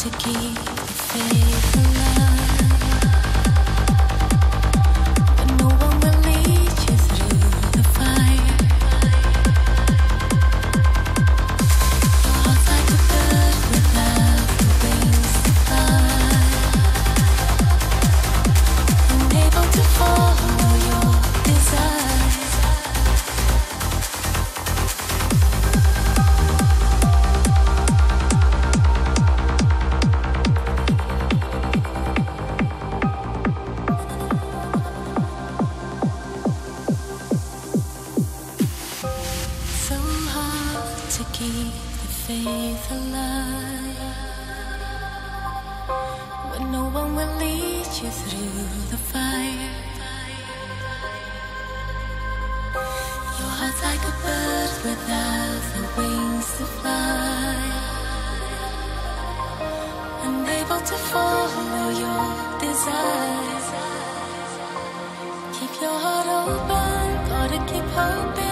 to keep the faith alive. But no one will lead you through the fire. Your heart's like a bird without the wings to fly, unable to follow your desires. So hard to keep the faith alive when no one will lead you through the fire. Your heart's like a bird without the wings to fly, unable to follow your desires. Keep your heart open, gotta keep hoping.